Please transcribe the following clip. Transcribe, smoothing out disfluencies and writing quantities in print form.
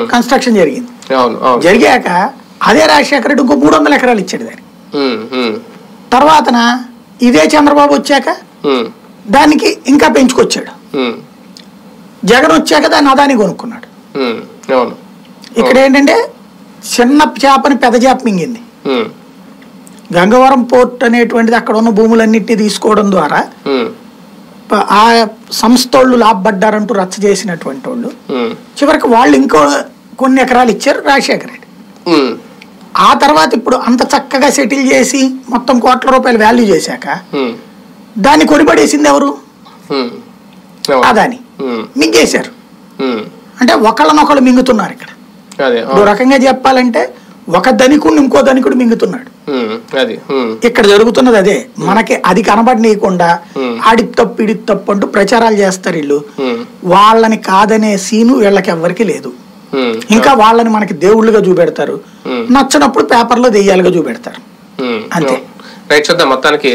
Construction జరిగింది. జరిగాక అదే రాజశేఖర రెడ్డి ఇంకో 300 ఎకరాలు ఇచ్చాడు దానికి. తర్వాతన ఇదే చంద్రబాబు వచ్చాక దానికి ఇంకా పెంచుకొచ్చాడు. జగన్ వచ్చాక దాన్ని అదాని కొనుక్కున్నాడు. ఇక్కడ ఏంటంటే చిన్న చేపని పెద్ద చేప మింగింది. గంగవరం పోర్ట్ అనేటువంటిది అక్కడ ఉన్న భూములన్నింటినీ తీసుకోవడం ద్వారా ఆ సంస్థోళ్ళు లాభపడ్డారంటూ రచ్చ చేసినటువంటి వాళ్ళు చివరికి వాళ్ళు ఇంకో కొన్ని ఎకరాలు ఇచ్చారు రాజశేఖర రెడ్డి. ఆ తర్వాత ఇప్పుడు అంత చక్కగా సెటిల్ చేసి మొత్తం కోట్ల రూపాయలు వాల్యూ చేశాక దాన్ని కొనిపడేసింది ఎవరు? అదాని. మింగేశారు. అంటే ఒకళ్ళనొకళ్ళు మింగుతున్నారు. ఇక్కడ ఓ రకంగా చెప్పాలంటే ఒక ధనికుడు ఇంకో ధనికుడు మింగుతున్నాడు. ఇక్కడ జరుగుతున్నది అదే. మనకి అది కనబడనీయకుండా ఆడి తప్పు ఇడి తప్పు అంటూ ప్రచారాలు చేస్తారు వీళ్ళు. వాళ్ళని కాదనే సీను వీళ్ళకి ఎవ్వరికి లేదు. ఇంకా వాళ్ళని మనకి దేవుళ్ళుగా చూపెడతారు, నచ్చినప్పుడు పేపర్లో దెయ్యాలుగా చూపెడతారు. అంతే. మొత్తానికి